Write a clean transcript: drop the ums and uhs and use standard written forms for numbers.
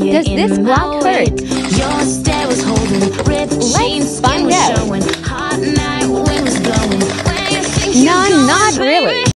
Does this block hurt? Let's find out. No, not really.